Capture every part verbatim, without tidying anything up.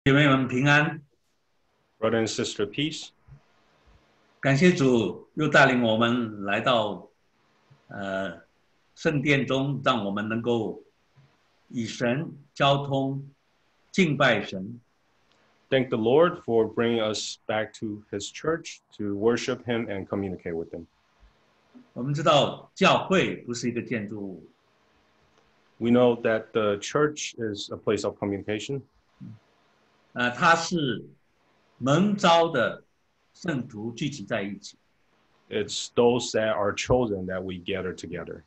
姐妹们平安， Brother and sister, peace. 感谢主又带领我们来到呃圣殿中，让我们能够与神交通、敬拜神。 Thank the Lord for bringing us back to his church to worship him and communicate with him. 我们知道教会不是一个建筑物， We know that the church is a place of communication. 呃，它是蒙召的圣徒聚集在一起。 It's those that are chosen that we gather together.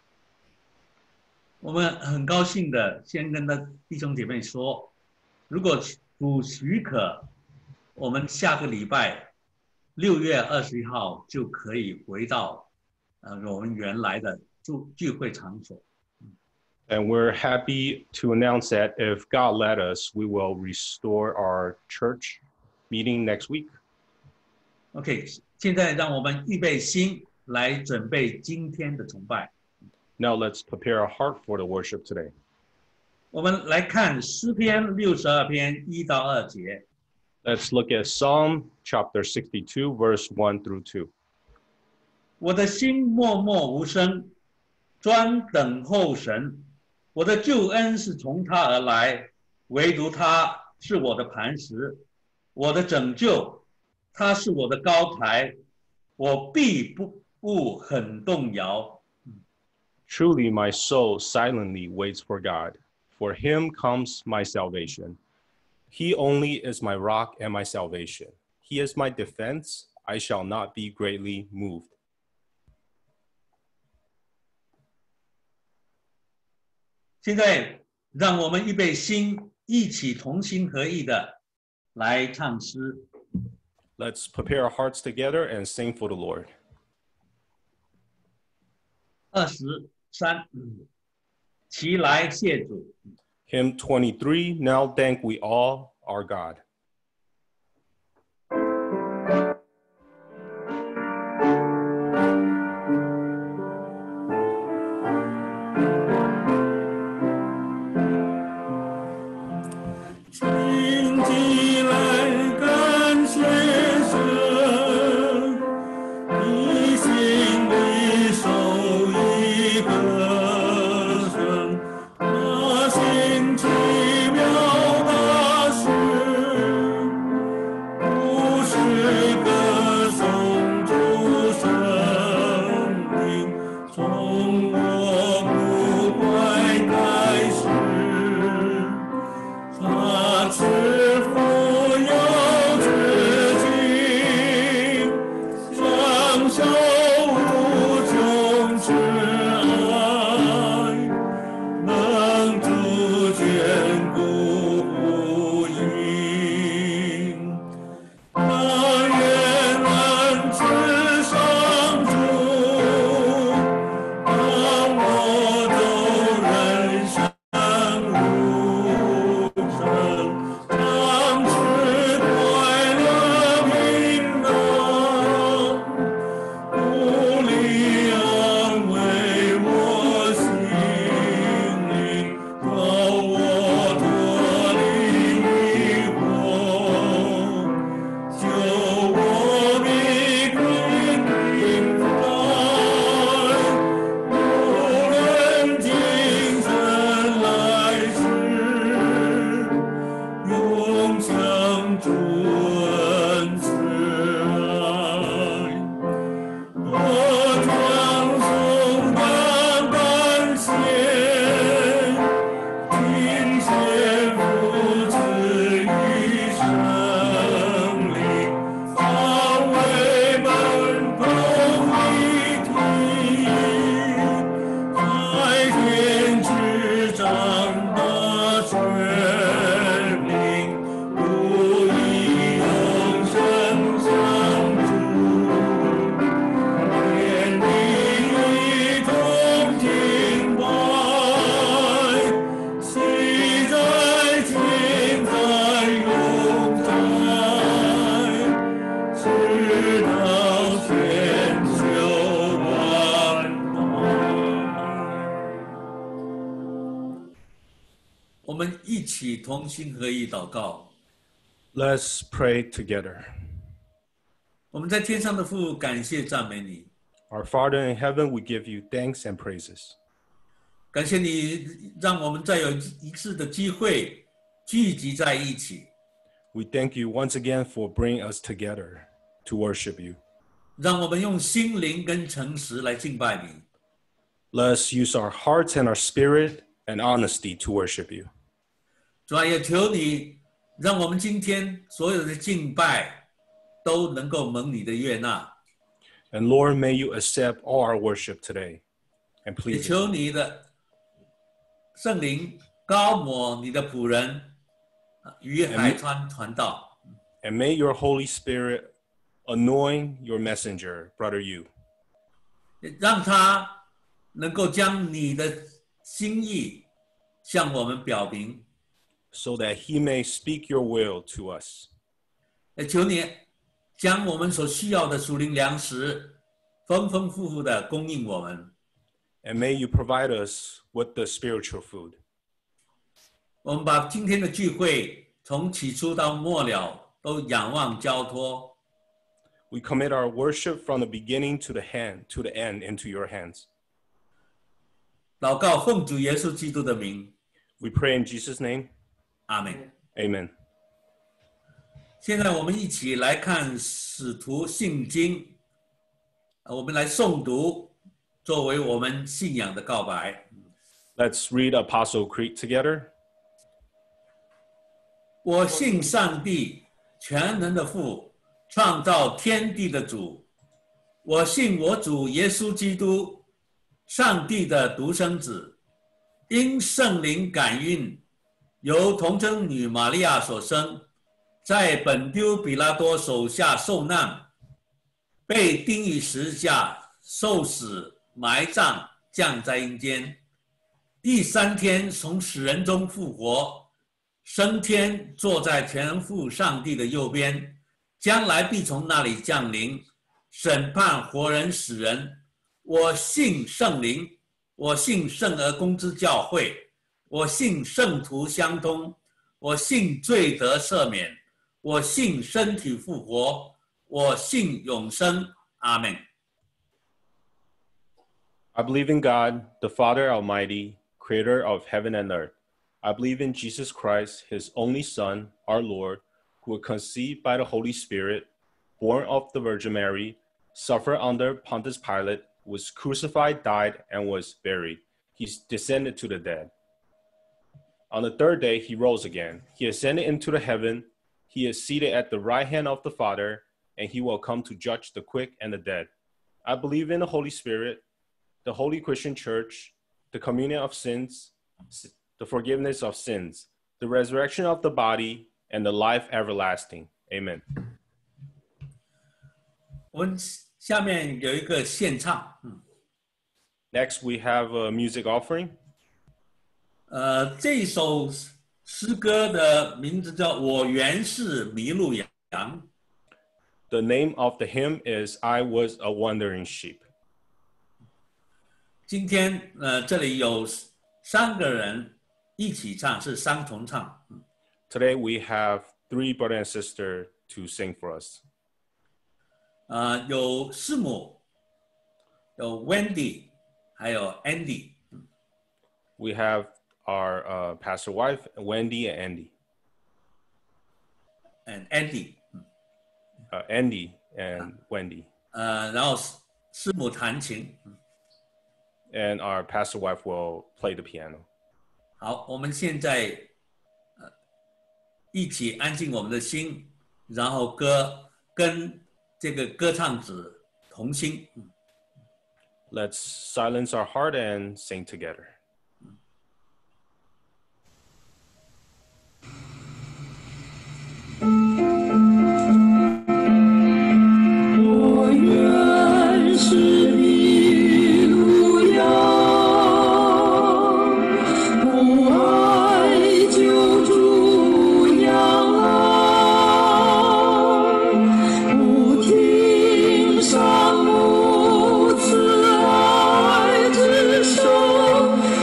我们很高兴的先跟的弟兄姐妹说，如果主许可，我们下个礼拜六月二十一号就可以回到呃我们原来的聚聚会场所。 And we're happy to announce that if God let us, we will restore our church meeting next week. OK，现在让我们预备心来准备今天的崇拜。 Now let's prepare our heart for the worship today. 我们来看诗篇六十二篇一到二节。 Let's look at Psalm chapter sixty-two, verse one through two. 我的心默默无声，专等候神。我的救恩是从他而来，唯独他是我的磐石，我的拯救，他是我的高台，我必不不很动摇。 Truly, my soul silently waits for God. For him comes my salvation. He only is my rock and my salvation. He is my defense. I shall not be greatly moved. 现在让我们预备心，一起同心合意的来唱诗。 Let's prepare our hearts together and sing for the Lord. 二十三，齐来谢主。 Hymn twenty-three, Now Thank We All Our God. 我们一起同心合意祷告， Let's pray together. 我们在天上的父，感谢赞美你， Our Father in heaven, we give you thanks and praises. 感谢你让我们再有一次的机会聚集在一起， We thank you once again for bringing us together to worship you. 让我们用心灵跟诚实来敬拜你。 Let us use our hearts and our spirit and honesty to worship you. 主啊，也求你让我们今天所有的敬拜都能够蒙你的悦纳， And Lord, may you accept all our worship today. And 也 please, 求你的圣灵高抹你的仆人于海川传道， and may your Holy Spirit anoint your messenger, Brother Yu, 让他能够将你的心意向我们表明。 so that he may speak your will to us. 也求你将我们所需要的属灵粮食丰丰富富的供应我们。 And may you provide us with the spiritual food. 我们把今天的聚会从起初到末了都仰望交托， We commit our worship from the beginning to the hand, to the end into your hands. 祷告奉主耶稣基督的名， We pray in Jesus' name. 阿们。 Amen. 现在我们一起来看使徒信经，我们来诵读，作为我们信仰的告白。 Let's read Apostle Creed together. 我信上帝，全能的父，创造天地的主。我信我主耶稣基督，上帝的独生子，因圣灵感孕，由童贞女玛利亚所生，在本丢比拉多手下受难，被钉于十字架，受死，埋葬，降在阴间。第三天从死人中复活，升天，坐在全父上帝的右边，将来必从那里降临，审判活人死人。我信圣灵，我信圣而公之教会，我信圣徒相通，我信罪得赦免，我信身体复活，我信永生。阿们。 I believe in God, the Father Almighty, creator of heaven and earth. I believe in Jesus Christ, his only Son, our Lord, who was conceived by the Holy Spirit, born of the Virgin Mary, suffered under Pontius Pilate, was crucified, died, and was buried. He descended to the dead. On the third day, he rose again. He ascended into the heaven. He is seated at the right hand of the Father, and he will come to judge the quick and the dead. I believe in the Holy Spirit, the Holy Christian Church, the communion of sins, the forgiveness of sins, the resurrection of the body, and the life everlasting. Amen. 我们下面有一个献唱，嗯 Next, we have a music offering. 呃，这一首诗歌的名字叫《我原是迷路羊》。 The name of the hymn is I Was a Wandering Sheep. 今天呃，这里有三个人一起唱，是三重唱。 Today, we have three brothers and sisters to sing for us. 呃，有师母，有 Wendy， 还有 Andy。 We have our uh, pastor wife, Wendy and Andy. and Andy。 Uh, Andy and Wendy. 呃，然后师母弹琴。 And our pastor wife will play the piano. 好，我们现在呃一起安静我们的心，然后歌跟这个歌唱者同心。 Let's silence our heart and sing together. 我原是迷路羊，不爱救主羊郎，不听上母慈爱之声。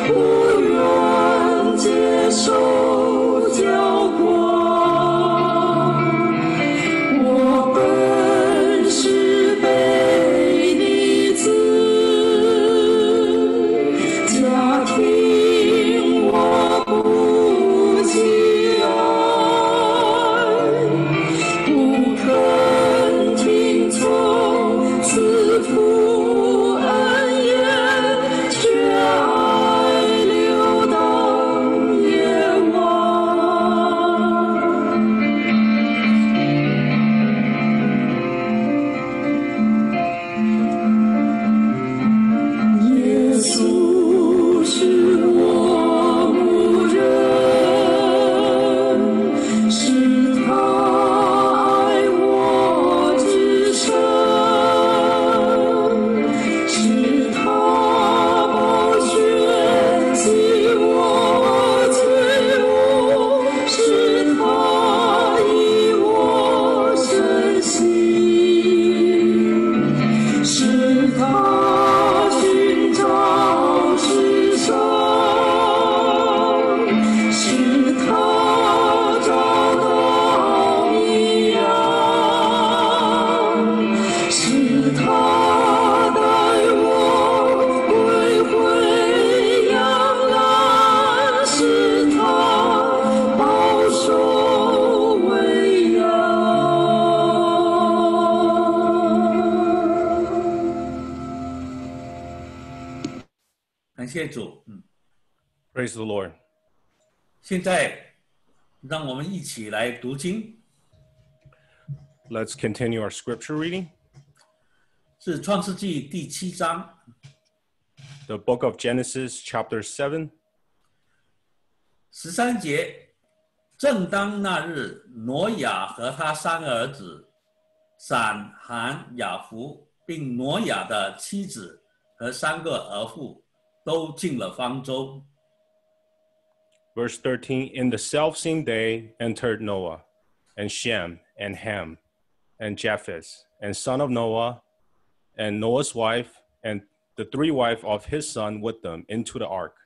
谢主，嗯， Praise the Lord. 现在让我们一起来读经， Let's continue our scripture reading. 是创世纪第七章 The book of Genesis, chapter seven. 十三节。正当那日，挪亚和他三个儿子闪、含、雅弗，并挪亚的妻子和三个儿妇都进了方舟。 Verse thirteen, in the selfsame day entered Noah, and Shem, and Ham, and Japheth, and son of Noah, and Noah's wife, and the three wives of his son with them into the ark.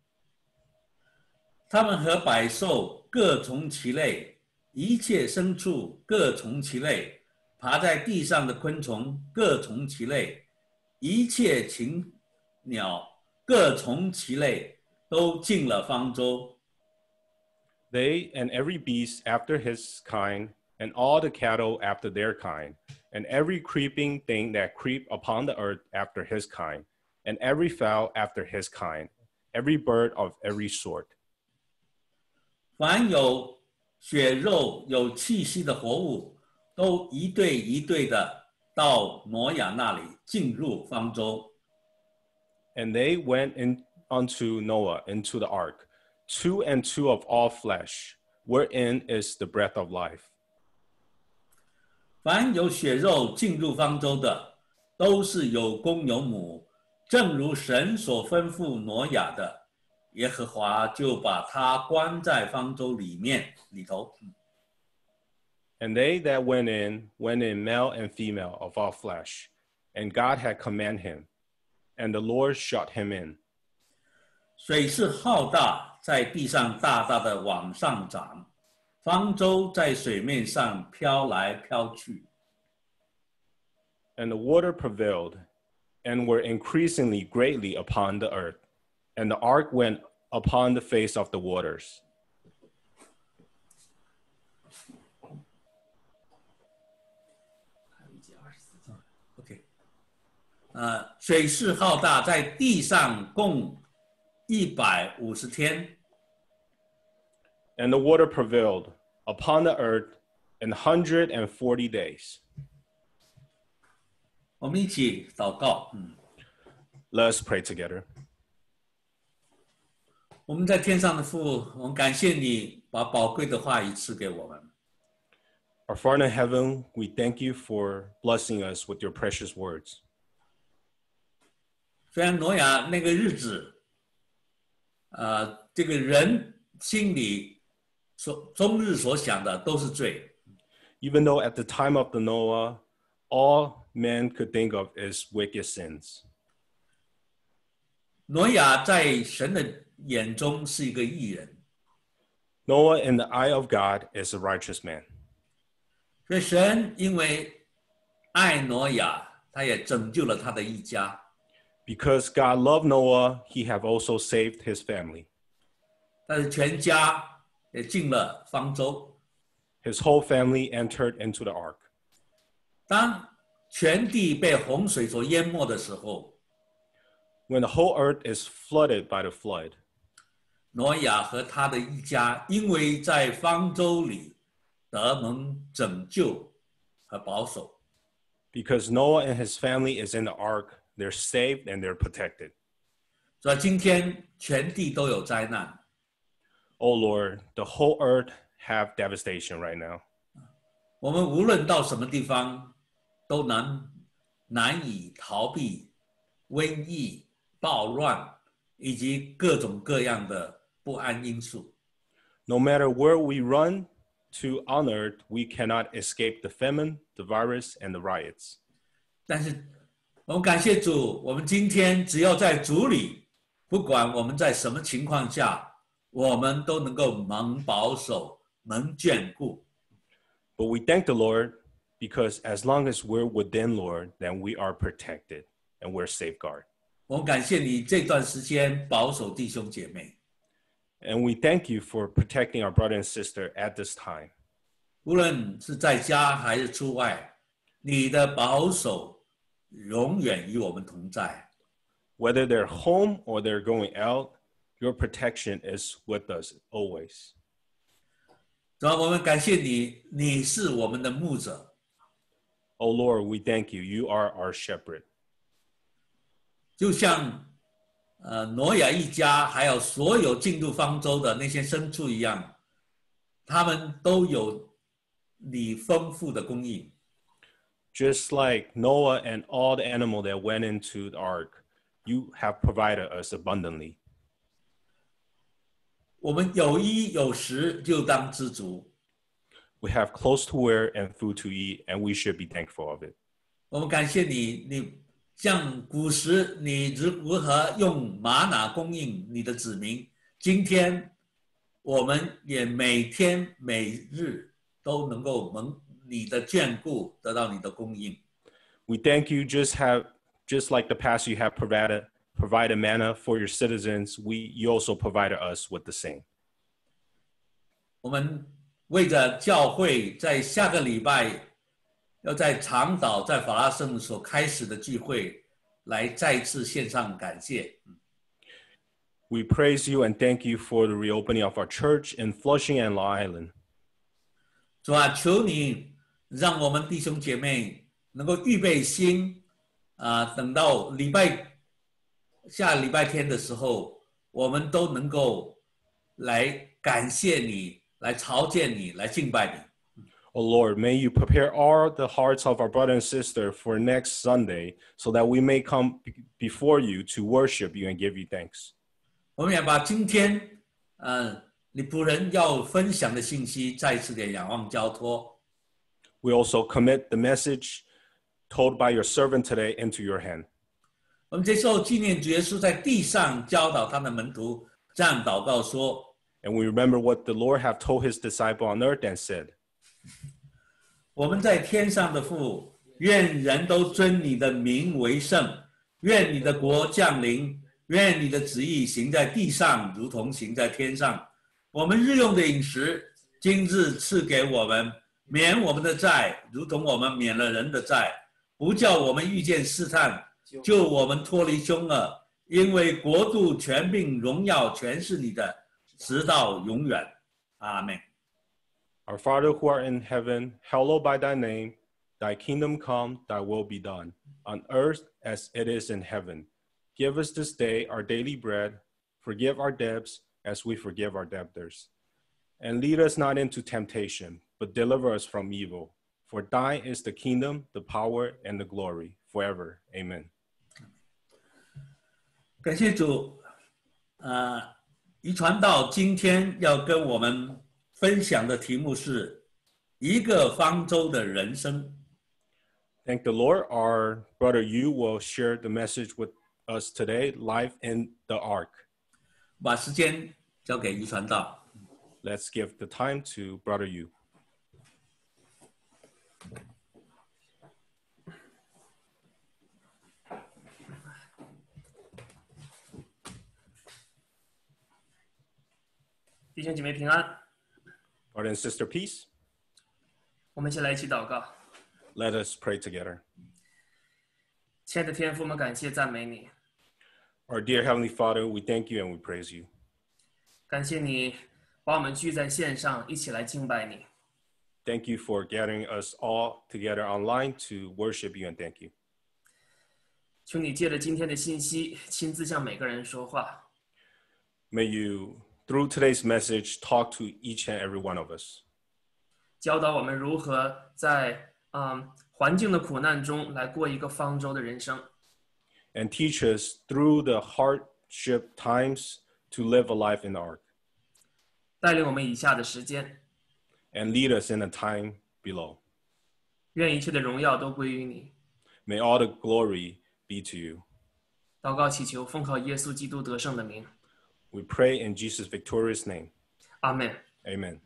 他们和百兽各从其类，一切牲畜各从其类，爬在地上的昆虫各从其类，一切禽鸟各从其类，都进了方舟。 They and every beast after his kind, and all the cattle after their kind, and every creeping thing that creep upon the earth after his kind, and every fowl after his kind, every bird of every sort. 凡有血肉、有气息的活物，都一对一对的到挪亚那里进入方舟。 And they went in unto Noah into the ark, two and two of all flesh, wherein is the breath of life. 凡有血肉进入方舟的，都是有公有母，正如神所吩咐挪亚的。 耶和华就把他关在方舟里面里头。 And they that went in, went in male and female of all flesh, and God had commanded him, and the Lord shut him in. 水势浩大，在地上大大的往上涨，方舟在水面上飘来飘去。 And the water prevailed, and were increasingly greatly upon the earth. And the ark went upon the face of the waters. OK， 呃，水势浩大，在地上共一百五十天。 And the water prevailed upon the earth in hundred and forty days. 我们一起祷告，嗯， Let us pray together. 我们在天上的父，我们感谢你把宝贵的话语赐给我们。 Our Father in heaven, we thank you for blessing us with your precious words. 虽然挪亚那个日子，呃，这个人心里所终日所想的都是罪， Even though at the time of the Noah, all man could think of is wicked sins. 挪亚在神的眼中是一个义人， Noah in the eye of God is a righteous man. 所以神因为爱挪亚，他也拯救了他的一家。 Because God loved Noah, he have also saved his family. 但是全家也进了方舟。 His whole family entered into the ark. 当全地被洪水所淹没的时候， When the whole earth is flooded by the flood, 挪亚和他的一家因为在方舟里得蒙拯救和保守， because Noah and his family is in the ark, they're saved and they're protected. 所以今天全地都有灾难。 Oh Lord, the whole earth have devastation right now. 我们无论到什么地方，都难难以逃避瘟疫、暴乱以及各种各样的不安因素。 No matter where we run to on earth, we cannot escape the famine, the virus, and the riots. 但是我们感谢主，我们今天只要在主里，不管我们在什么情况下，我们都能够蒙保守、蒙眷顾。 But we thank the Lord because as long as we're within Lord, then we are protected and we're safeguarded. 我们感谢你这段时间保守弟兄姐妹， And we thank you for protecting our brother and sister at this time. 无论是在家还是出外，你的保守永远与我们同在。 Whether they're home or they're going out, your protection is with us always. 主啊，我们感谢你，你是我们的牧者。 Oh Lord, we thank you. You are our shepherd. 就像呃挪亚一家，还有所有进入方舟的那些牲畜一样，他们都有你丰富的供应。 Just like Noah and all the animal that went into the ark, you have provided us abundantly. 我们有衣有食，就当知足。 We have clothes to wear and food to eat, and we should be thankful of it. 我们感谢你，你像古时你如何用玛瑙供应你的子民，今天我们也每天每日都能够蒙你的眷顾，得到你的供应。 We thank you just have just like the past you have provided provided manna for your citizens, we you also provided us with the same. 我们为着教会在下个礼拜要在长岛在法拉盛所开始的聚会，来再次献上感谢。 We praise you and thank you for the reopening of our church in Flushing and Long Island. 主啊，求你让我们弟兄姐妹能够预备心，啊、等到礼拜下礼拜天的时候，我们都能够来感谢你，来朝见你，来敬拜你。 Oh Lord, may you prepare all the hearts of our brother and sister for next Sunday so that we may come before you to worship you and give you thanks. 我们也把今天，呃，你仆人要分享的信息再次的仰望交托。 We also commit the message told by your servant today into your hand. 我们这时候纪念主耶稣在地上教导他的门徒，这样祷告说： And we remember what the Lord have told his disciple on earth and said, 我们在天上的父，愿人都尊你的名为圣，愿你的国降临，愿你的旨意行在地上，如同行在天上。我们日用的饮食，今日赐给我们，免我们的债，如同我们免了人的债，不叫我们遇见试探，救我们脱离凶恶，因为国度、权柄、荣耀全是你的，直到永远。阿们。 Our Father who art in heaven, hallowed by thy name, thy kingdom come, thy will be done, on earth as it is in heaven. Give us this day our daily bread, forgive our debts as we forgive our debtors. And lead us not into temptation, but deliver us from evil. For thine is the kingdom, the power, and the glory, forever. Amen. 感谢主，呃，遗传道今天要跟我们分享的题目是一个方舟的人生。 Thank the Lord. Our brother Yu will share the message with us today, life in the ark. 把时间交给遗传道。 Let's give the time to brother Yu. 弟兄姐妹平安， Brother and sister, peace. 我们一起来一起祷告。 Let us pray together. 亲爱的天父，我们感谢赞美你， Our dear Heavenly Father, we thank you and we praise you. 感谢你把我们聚在线上，一起来敬拜你。 Thank you for gathering us all together online to worship you and thank you. 求你借着今天的信息，亲自向每个人说话， May you, through today's message, talk to each and every one of us. 教导我们如何在嗯环境的苦难中来过一个方舟的人生。 And teach us through the hardship times to live a life in the ark. 带领我们以下的时间， And lead us in the time below. 愿一切的荣耀都归于你。 May all the glory be to you. 祷告祈求，奉靠耶稣基督得胜的名， We pray in Jesus' victorious name. 阿门。 Amen.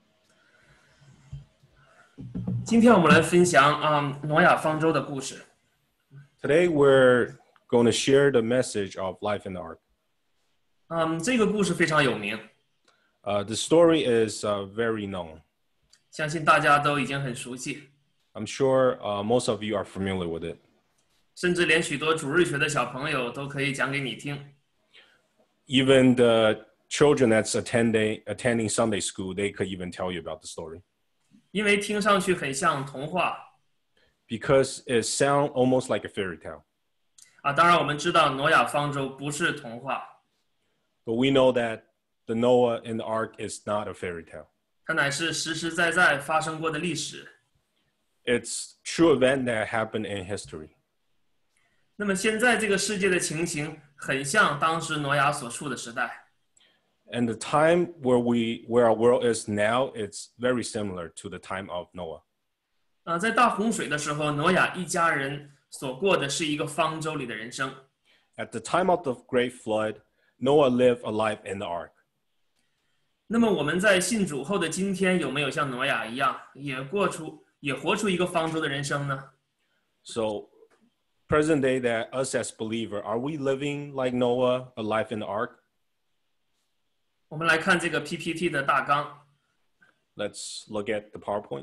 今天我们来分享啊、嗯、挪亚方舟的故事。 Today we're going to share the message of life in the ark. 嗯，这个故事非常有名， Uh, the story is uh, very known. 相信大家都已经很熟悉。 I'm sure uh, most of you are familiar with it. 甚至连许多主日学的小朋友都可以讲给你听。 Even the children that's attending attending Sunday school, they could even tell you about the story. 因为听上去很像童话 Because it sounds almost like a fairy tale. 啊。当然，我们知道挪亚方舟不是童话， But we know that the Noah in the ark is not a fairy tale. 它乃是实实在在发生过的历史。 It's true event that happened in history. 那么现在这个世界的情形很像当时挪亚所处的时代。 And the time where we where our world is now, it's very similar to the time of Noah. 啊，在大洪水的时候，挪亚一家人所过的是一个方舟里的人生。 At the time of the great flood, Noah lived a life in the ark. 那么我们在信主后的今天，有没有像挪亚一样，也过出也活出一个方舟的人生呢？ So present day that us as believer, are we living like Noah, a life in the ark? 我们来看这个 P P T 的大纲。 Let's look at the PowerPoint.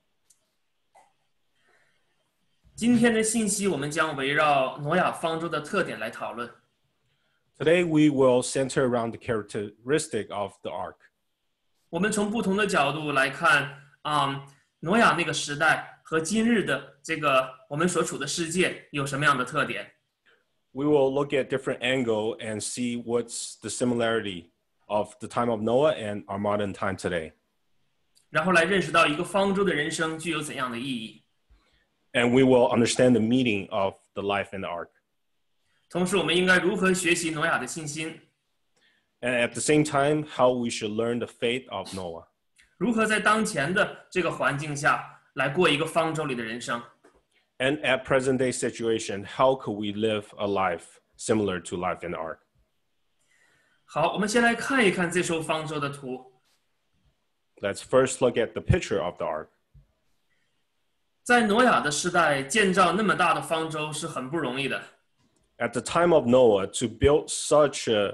今天的信息我们将围绕挪亚方舟的特点来讨论。 Today we will center around the characteristic of the ark. 我们从不同的角度来看，啊、嗯，挪亚那个时代和今日的这个我们所处的世界有什么样的特点？ We will look at different angle and see what's the similarity of the time of Noah and our modern time today. 然后来认识到一个方舟的人生具有怎样的意义。 And we will understand the meaning of the life in the ark. 同时，我们应该如何学习挪亚的信心？ And at the same time, how we should learn the faith of Noah. 如何在当前的这个环境下来过一个方舟里的人生？ And at present day situation, how could we live a life similar to life in the ark? 好，我们先来看一看这艘方舟的图。 Let's first look at the picture of the ark. 在挪亚的时代，建造那么大的方舟是很不容易的。 At the time of Noah, to build such a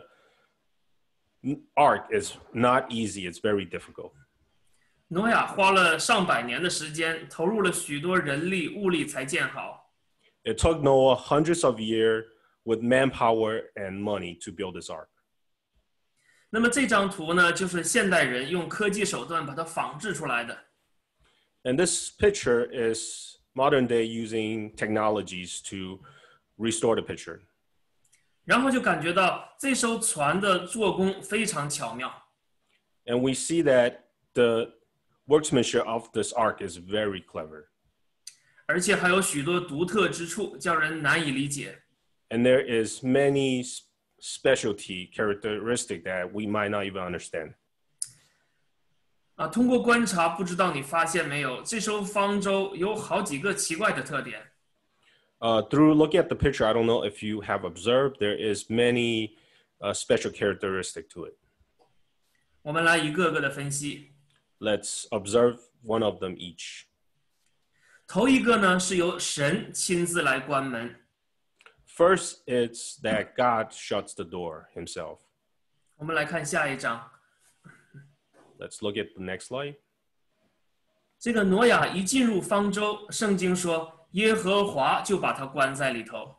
ark is not easy. It's very difficult. 挪亚花了上百年的时间，投入了许多人力物力才建好。 It took Noah hundreds of years with manpower and money to build this ark. 那么这张图呢，就是现代人用科技手段把它仿制出来的。 And this picture is modern day using technologies to restore the picture. 然后就感觉到这艘船的做工非常巧妙。 And we see that the workmanship of this ark is very clever. 而且还有许多独特之处，叫人难以理解。 And there is many specialty characteristic that we might not even understand. 啊，通过观察，不知道你发现没有，这艘方舟有好几个奇怪的特点。 Uh, through looking at the picture, I don't know if you have observed, there is many uh, special characteristic to it. 我们来一个个的分析。 Let's observe one of them each. 头一个呢，是由神亲自来关门。 First, it's that God shuts the door himself. 我们来看下一章。 Let's look at the next slide. 这个挪亚一进入方舟，圣经说耶和华就把他关在里头。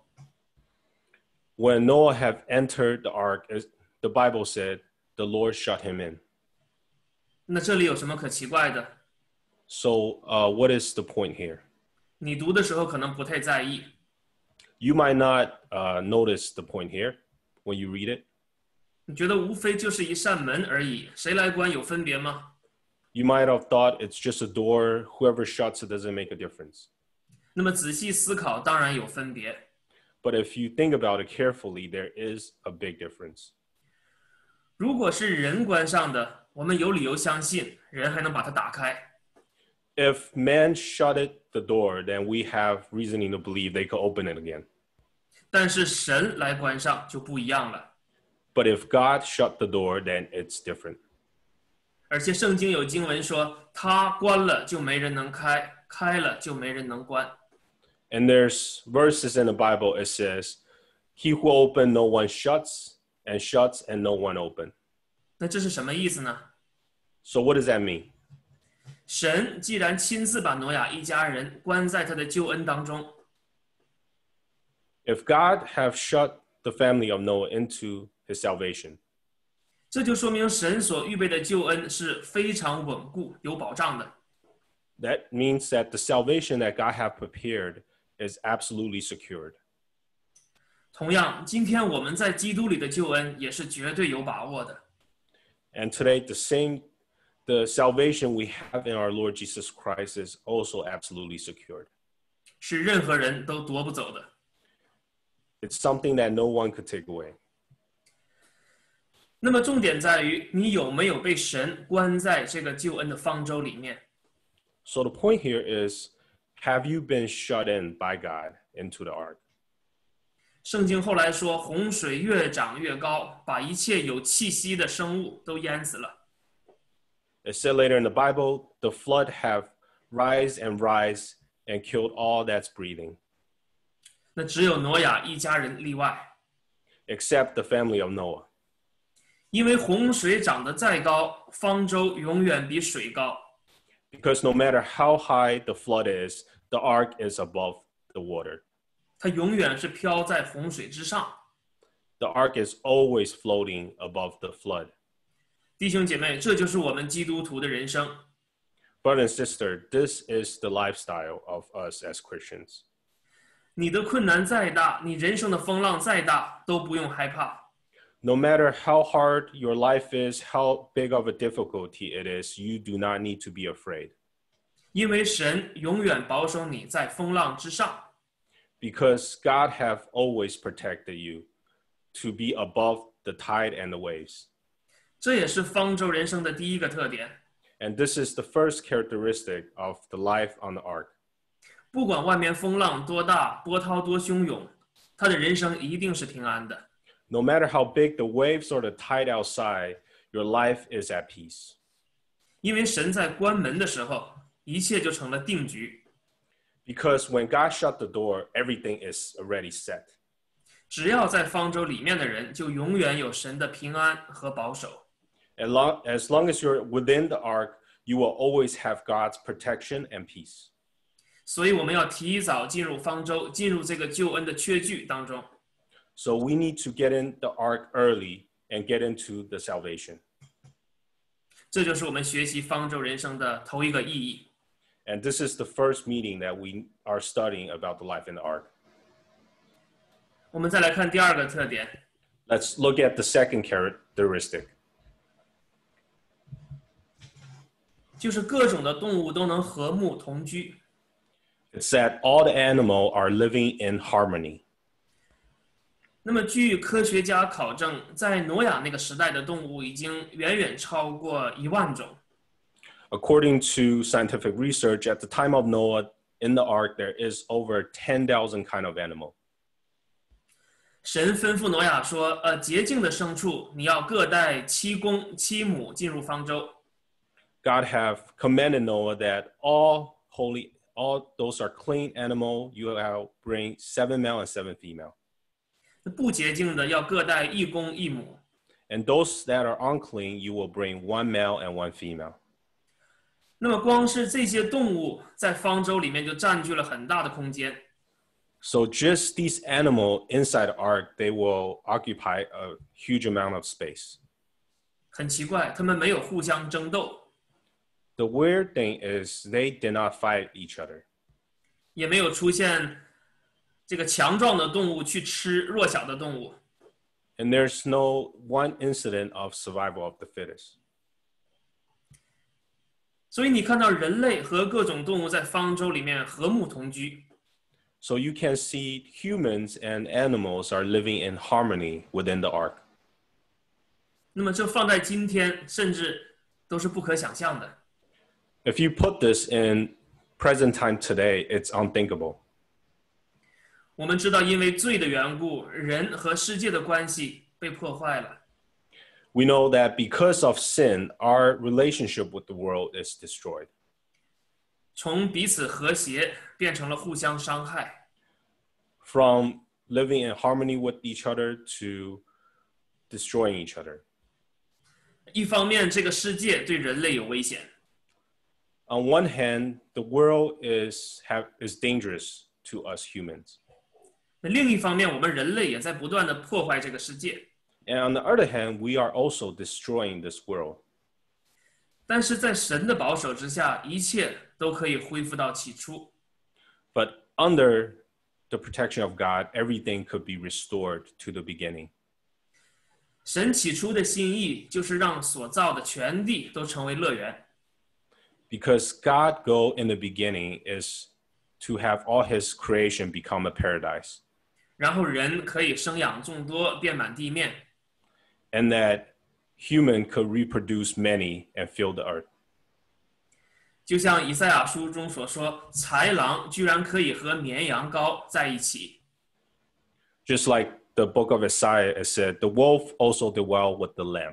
When Noah had entered the ark, the Bible said the Lord shut him in. 那这里有什么可奇怪的？ So, uh, what is the point here? 你读的时候可能不太在意。 You might not uh, notice the point here when you read it. 你觉得无非就是一扇门而已，谁来关有分别吗？ You might have thought it's just a door. Whoever shuts it doesn't make a difference. 那么仔细思考，当然有分别。 But if you think about it carefully, there is a big difference. 如果是人关上的，我们有理由相信人还能把它打开。 If man shut it the door, then we have reasoning to believe they could open it again. 但是神来关上就不一样了。 But if God shut the door, then it's different. 而且圣经有经文说，他关了就没人能开，开了就没人能关。 And there's verses in the Bible, it says, he who open, no one shuts, and shuts, and no one open. 那这是什么意思呢？ So what does that mean? 神既然亲自把挪亚一家人关在他的救恩当中， If God have shut the family of Noah into his salvation, 这就说明神所预备的救恩是非常稳固、有保障的。 that means that the salvation that God have prepared is absolutely secured. 同样，今天我们在基督里的救恩也是绝对有把握的。 And today, the same, the salvation we have in our Lord Jesus Christ is also absolutely secured. 是任何人都夺不走的。 It's something that no one could take away. 那么重点在于你有没有被神关在这个救恩的方舟里面。 So the point here is, have you been shut in by God into the ark? 圣经后来说，洪水越涨越高，把一切有气息的生物都淹死了。 It said later in the Bible, the flood have rise and rise and killed all that's breathing, 那只有挪亚一家人例外， except the family of Noah. 因为洪水涨得再高，方舟永远比水高。 Because no matter how high the flood is, the ark is above the water. 它永远是飘在洪水之上。 The ark is always floating above the flood. 弟兄姐妹，这就是我们基督徒的人生。 Brother and sister, this is the lifestyle of us as Christians. 你的困难再大，你人生的风浪再大，都不用害怕。 No matter how hard your life is, how big of a difficulty it is, you do not need to be afraid. 因为神永远保守你在风浪之上。 Because God have always protected you to be above the tide and the waves. 这也是方舟人生的第一个特点。 And this is the first characteristic of the life on the ark. 不管外面风浪多大，波涛多汹涌，他的人生一定是平安的。 No matter how big the waves or the tide outside, your life is at peace. 因为神在关门的时候，一切就成了定局。 Because when God shut the door, everything is already set. 只要在方舟里面的人，就永远有神的平安和保守。 As long, as long as you're within the ark, you will always have God's protection and peace. 所以我们要提早进入方舟，进入这个救恩的确据当中。 So we need to get in the ark early and get into the salvation. 这就是我们学习方舟人生的头一个意义。 And this is the first meeting that we are studying about the life in the ark. 我们再来看第二个特点， Let's look at the second characteristic. 就是各种的动物都能和睦同居。 It's that all the animals are living in harmony. 那么，据科学家考证，在挪亚那个时代的动物已经远远超过一万种。 According to scientific research, at the time of Noah, in the ark, there is over ten thousand kind of animal. 神吩咐挪亚说：“呃，洁净的牲畜，你要各带七公七母进入方舟。 God have commanded Noah that all holy, all those are clean animal, you will bring seven male and seven female. 不洁净的要各带一公一母。 And those that are unclean, you will bring one male and one female. 那么，光是这些动物在方舟里面就占据了很大的空间。 So just these animals inside the ark, they will occupy a huge amount of space. 很奇怪，它们没有互相争斗， The weird thing is they did not fight each other. 也没有出现这个强壮的动物去吃弱小的动物。 And there's no one incident of survival of the fittest. 所以你看到人类和各种动物在方舟里面和睦同居。 So you can see humans and animals are living in harmony within the ark. 那么这放在今天，甚至都是不可想象的。 If you put this in present time today, it's unthinkable. 我们知道，因为罪的缘故，人和世界的关系被破坏了。 We know that because of sin, our relationship with the world is destroyed. 从彼此和谐变成了互相伤害。 From living in harmony with each other to destroying each other. 一方面，这个世界对人类有危险； On one hand, the world is, have, is dangerous to us humans. 那另一方面，我们人类也在不断的破坏这个世界。 And on the other hand, we are also destroying this world. 但是在神的保守之下，一切都可以恢复到起初。 But under the protection of God, everything could be restored to the beginning. 神起初的心意就是让所造的全地都成为乐园。 Because God's goal in the beginning is to have all his creation become a paradise. 然后人可以生养众多，遍满地面。 And that human could reproduce many and fill the earth. 就像以赛亚书中所说，豺狼居然可以和绵羊羔在一起。 Just like the book of Isaiah, it said, the wolf also dwell with the lamb.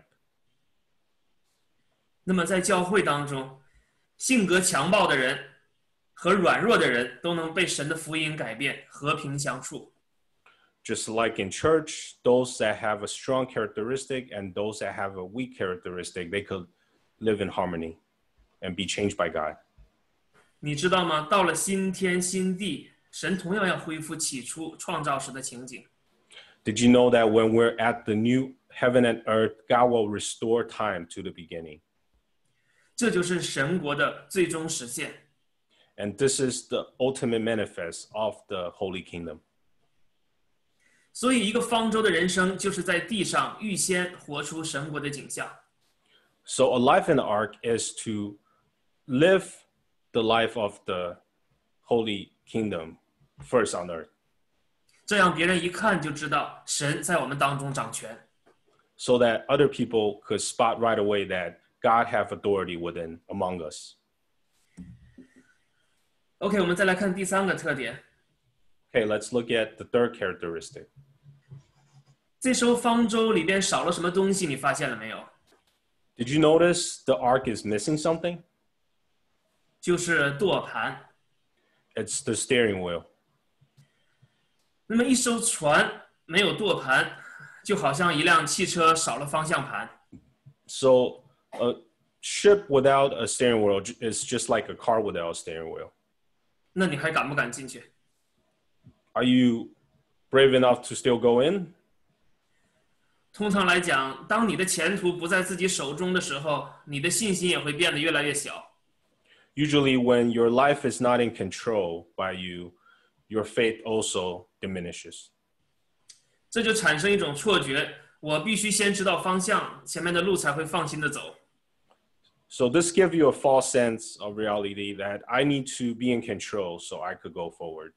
那么在教会当中，性格强暴的人和软弱的人都能被神的福音改变，和平相处。 Just like in church, those that have a strong characteristic and those that have a weak characteristic, they could live in harmony and be changed by God. 你知道吗？到了新天新地，神同样要恢复起初创造时的情景。 Did you know that when we're at the new heaven and earth, God will restore time to the beginning? 这就是神国的最终实现。 And this is the ultimate manifest of the Holy Kingdom. 所以，一个方舟的人生就是在地上预先活出神国的景象。 So a life in the ark is to live the life of the Holy Kingdom first on earth. 这样别人一看就知道神在我们当中掌权。 So that other people could spot right away that God have authority within among us. OK， 我们再来看第三个特点。 Okay, let's look at the third characteristic. 这艘方舟里边少了什么东西？你发现了没有？ Did you notice the ark is missing something? 就是舵盘。 It's the steering wheel. 那么一艘船没有舵盘，就好像一辆汽车少了方向盘。 So a ship without a steering wheel is just like a car without a steering wheel. 那你还敢不敢进去？ Are you brave enough to still go in? 通常来讲，当你的前途不在自己手中的时候，你的信心也会变得越来越小。 Usually when your life is not in control by you, your faith also diminishes. 这就产生一种错觉，我必须先知道方向，前面的路才会放心的走。 So this gives you a false sense of reality that I need to be in control so I could go forward.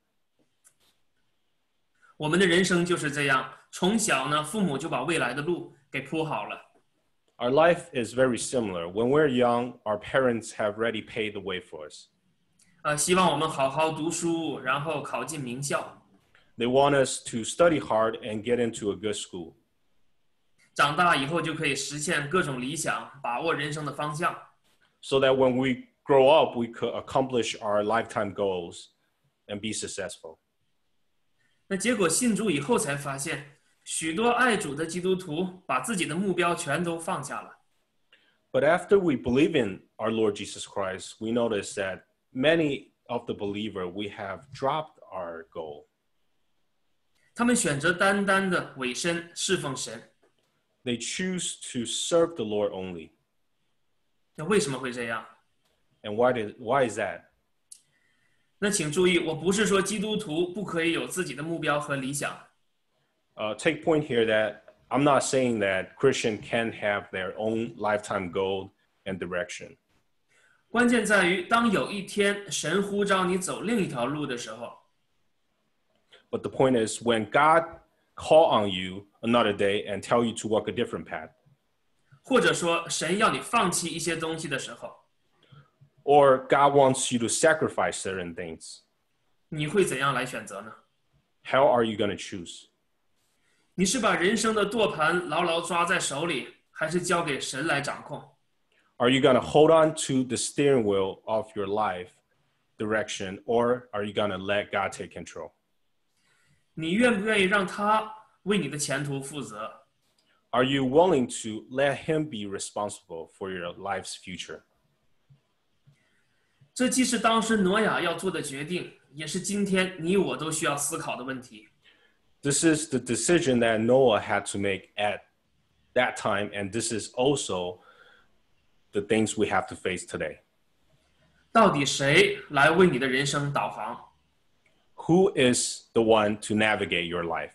我们的人生就是这样，从小呢，父母就把未来的路给铺好了。 Our life is very similar. When we're young, our parents have already paved the way for us. 呃，希望我们好好读书，然后考进名校。 They want us to study hard and get into a good school. 长大以后就可以实现各种理想，把握人生的方向。 So that when we grow up, we could accomplish our lifetime goals and be successful. 那结果信主以后才发现，许多爱主的基督徒把自己的目标全都放下了。 But after we believe in our Lord Jesus Christ, we notice that many of the believer, we have dropped our goal. 他们选择单单的委身侍奉神。 They choose to serve the Lord only. 那为什么会这样？ And why did, why is that? 那请注意，我不是说基督徒不可以有自己的目标和理想。 Uh, take point here that I'm not saying that Christian can have their own lifetime goal and direction. 关键在于，当有一天神呼召你走另一条路的时候， But the point is when God call on you another day and tell you to walk a different path, 或者说神要你放弃一些东西的时候， or God wants you to sacrifice certain things, 你会怎样来选择呢？ how are you going to choose? 你是把人生的舵盘牢牢抓在手里，还是交给神来掌控？ Are you going to hold on to the steering wheel of your life direction, or are you going to let God take control? 你愿不愿意让他为你的前途负责？ Are you willing to let him be responsible for your life's future? 这既是当时挪亚要做的决定，也是今天你我都需要思考的问题。 This is the decision that Noah had to make at that time, and this is also the things we have to face today. 到底谁来为你的人生导航？ Who is the one to navigate your life?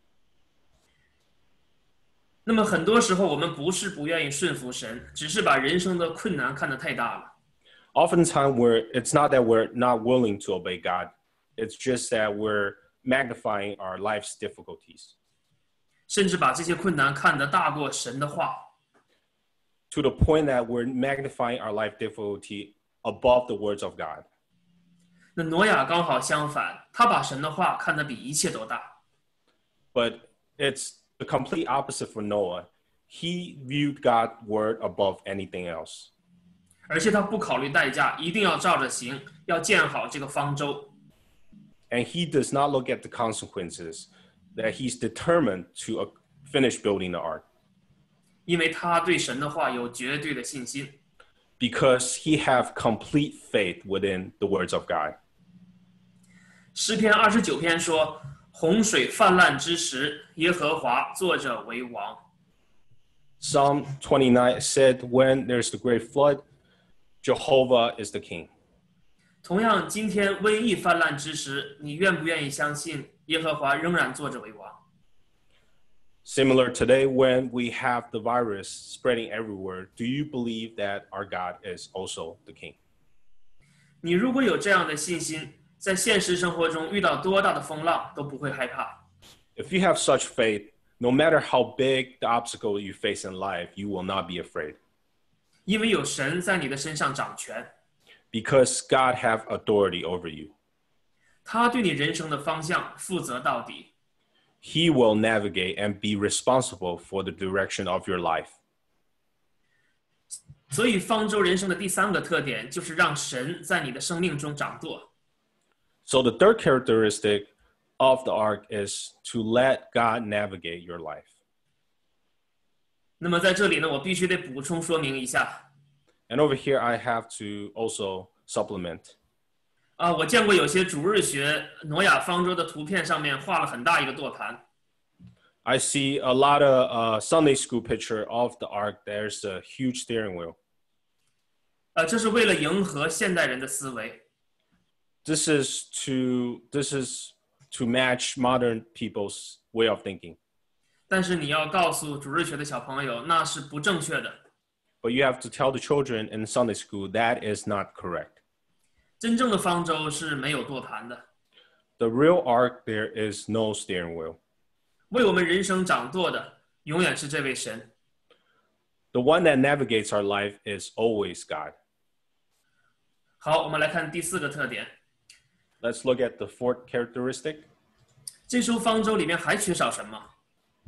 那么很多时候我们不是不愿意顺服神，只是把人生的困难看得太大了。 Oftentimes, we're, it's not that we're not willing to obey God. It's just that we're magnifying our life's difficulties 甚至把这些困难看得大过神的话。 to the point that we're magnifying our life difficulty above the words of God. 那挪亚刚好相反，他把神的话看得比一切都大。 But it's the complete opposite for Noah. He viewed God's word above anything else. 而且他不考虑代价，一定要照着行，要建好这个方舟。 And he does not look at the consequences, that he's determined to uh, finish building the ark 因为他对神的话有绝对的信心。 because he have complete faith within the words of God. 诗篇二十九篇说：“洪水泛滥之时，耶和华坐着为王。” Psalm twenty-nine said, when there's the great flood, Jehovah is the king. 同样，今天瘟疫泛滥之时，你愿不愿意相信耶和华仍然坐着为王？ Similar today, when we have the virus spreading everywhere, do you believe that our God is also the king? 你如果有这样的信心，在现实生活中遇到多大的风浪都不会害怕。 If you have such faith, no matter how big the obstacle you face in life, you will not be afraid. 因为有神在你的身上掌权， Because God have authority over you. 他对你人生的方向负责到底。 He will navigate and be responsible for the direction of your life. 所以，方舟人生的第三个特点就是让神在你的生命中掌舵。 So the third characteristic of the ark is to let God navigate your life. 那么在这里呢，我必须得补充说明一下 And over here, I have to also supplement. 啊，我见过有些主日学挪亚方舟的图片上面画了很大一个舵盘， I see a lot of uh, Sunday school picture of the ark. There's a huge steering wheel. 呃，这是为了迎合现代人的思维。 This is to this is to match modern people's way of thinking. 但是你要告诉主日学的小朋友，那是不正确的。 But you have to tell the children in Sunday school that is not correct. 真正的方舟是没有舵盘的， The real ark, there is no steering wheel. 为我们人生掌舵的永远是这位神。 The one that navigates our life is always God. 好，我们来看第四个特点。 Let's look at the fourth characteristic. 这艘方舟里面还缺少什么？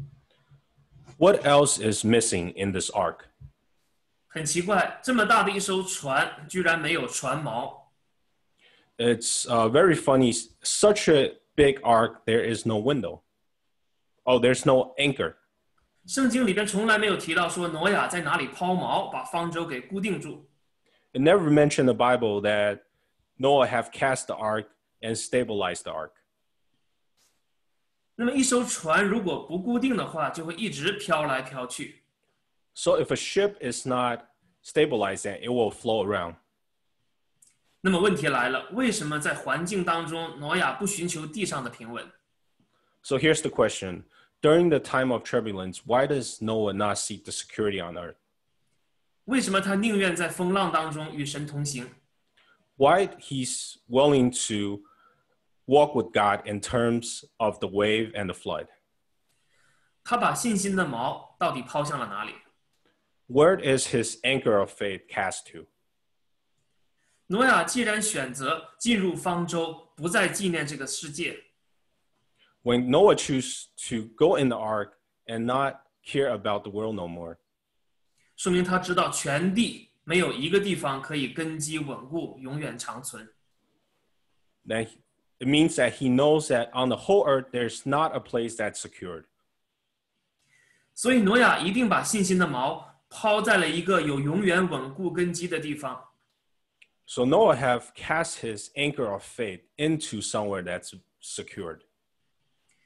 What else is missing in this ark? 很奇怪，这么大的一艘船，居然没有船锚。 It's uh, very funny. Such a big ark, there is no window. Oh, there's no anchor. 圣经里边从来没有提到说挪亚在哪里抛锚，把方舟给固定住。 It never mentioned in the Bible that Noah have cast the ark and stabilized the ark. 那么一艘船如果不固定的话，就会一直飘来飘去。 So if a ship is not stabilized, then it will float around. 那么问题来了，为什么在环境当中，挪亚不寻求地上的平稳？ So here's the question. During the time of turbulence, why does Noah not seek the security on earth? 为什么他宁愿在风浪当中与神同行？ Why he's willing to walk with God in terms of the wave and the flood? 他把信心的锚到底抛向了哪里？ Where is his anchor of faith cast to? 挪亚既然选择进入方舟，不再纪念这个世界， When Noah chose to go in the ark and not care about the world no more, 说明他知道全地没有一个地方可以根基稳固、永远长存。 then it means that he knows that on the whole earth, there's not a place that's secured. 所以挪亚一定把信心的锚抛在了一个有永远稳固根基的地方。 So Noah have cast his anchor of faith into somewhere that's secured.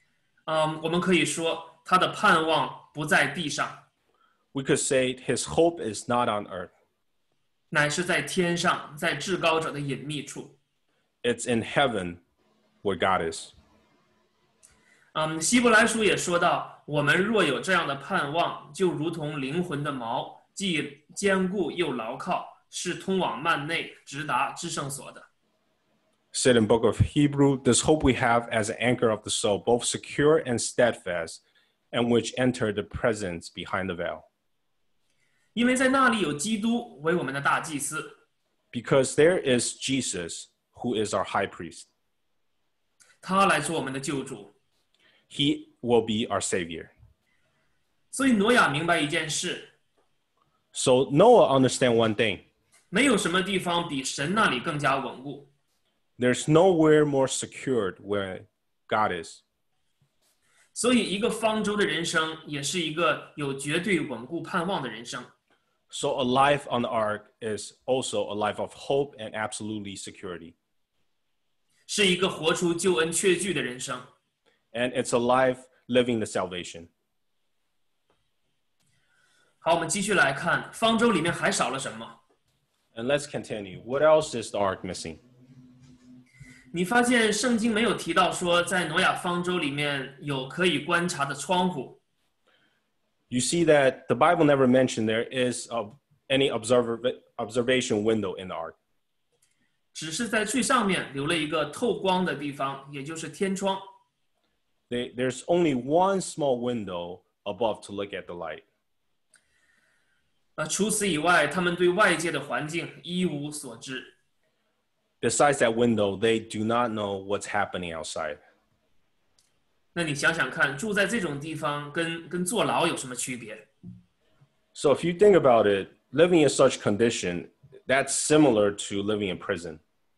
嗯，我们可以说他的盼望不在地上， We could say his hope is not on earth. 乃是在天上，在至高者的隐秘处。 It's in heaven where God is. 嗯，希伯来书也说到，我们若有这样的盼望，就如同灵魂的锚，既坚固又牢靠，是通往幔内，直达至圣所的。 Said in book of Hebrew, this hope we have as an anchor of the soul, both secure and steadfast, and which enter the presence behind the veil. 因为在那里有基督为我们的大祭司， Because there is Jesus, who is our high priest. 他来做我们的救主。 He will be our savior. 所以挪亚明白一件事， So Noah understand one thing. 没有什么地方比神那里更加稳固。 There's nowhere more secured where God is. 所以，一个方舟的人生，也是一个有绝对稳固盼望的人生。 So a life on the ark is also a life of hope and absolutely security. 是一个活出救恩确据的人生。 And it's a life living the salvation. 好，我们继续来看方舟里面还少了什么？ And let's continue. What else is the ark missing? 你发现圣经没有提到说，在挪亚方舟里面有可以观察的窗户。 You see that the Bible never mentioned there is a, any observer, observation window in the ark. 只是在最上面留了一个透光的地方，也就是天窗。 They, there's only one small window above to look at the light. 呃，除此以外，他们对外界的环境一无所知。 Besides that window, they do not know what's happening outside. 那你想想看，住在这种地方跟跟坐牢有什么区别？ So if you think about it, living in such condition, that's similar to living in prison.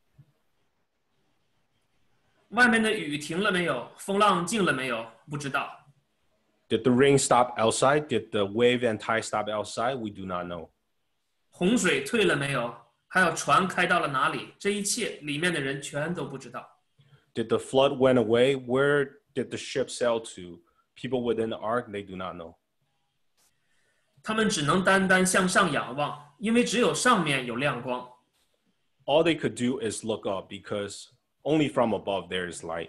外面的雨停了没有？风浪静了没有？不知道。 Did the rain stop outside? Did the wave and tide stop outside? We do not know. 洪水退了没有？还有船开到了哪里？这一切里面的人全都不知道。 Did the flood went away? Where did the ship sail to? People within the ark, they do not know. 他们只能单单向上仰望，因为只有上面有亮光。 All they could do is look up because only from above there is light.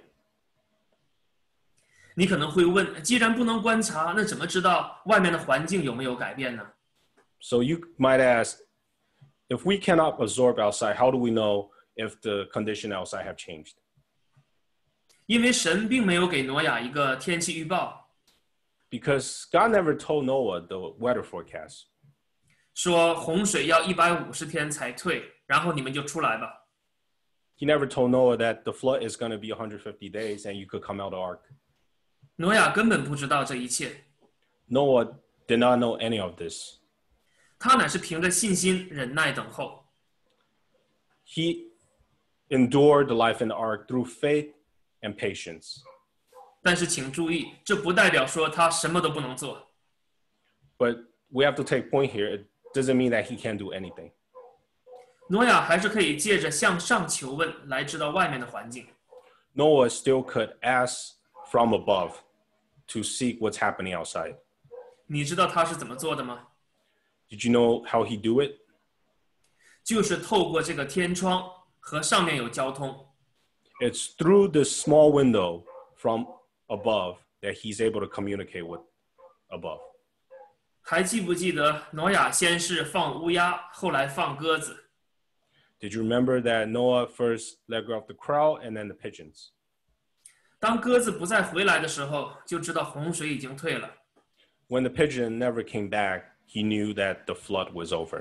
你可能会问，既然不能观察，那怎么知道外面的环境有没有改变呢？ So you might ask, if we cannot absorb outside, how do we know if the condition outside have changed? 因为神并没有给挪亚一个天气预报， Because God never told Noah the weather forecast. 说洪水要一百五十天才退，然后你们就出来吧。 He never told Noah that the flood is going to be one hundred fifty days and you could come out of the ark. 挪亚根本不知道这一切， Noah did not know any of this. 他乃是凭着信心忍耐等候。 He endured the life in the ark through faith and patience. 但是请注意，这不代表说他什么都不能做。 But we have to take point here. It doesn't mean that he can't do anything. 挪亚还是可以借着向上求问来知道外面的环境。 Noah still could ask from above to seek what's happening outside. 你知道他是怎么做的吗？ Did you know how he do it? 就是透过这个天窗和上面有交通。 It's through this small window from above that he's able to communicate with above. 还记不记得挪亚先是放乌鸦，后来放鸽子？ Did you remember that Noah first let go of the crow and then the pigeons? 当鸽子不再回来的时候，就知道洪水已经退了。 When the pigeon never came back, he knew that the flood was over.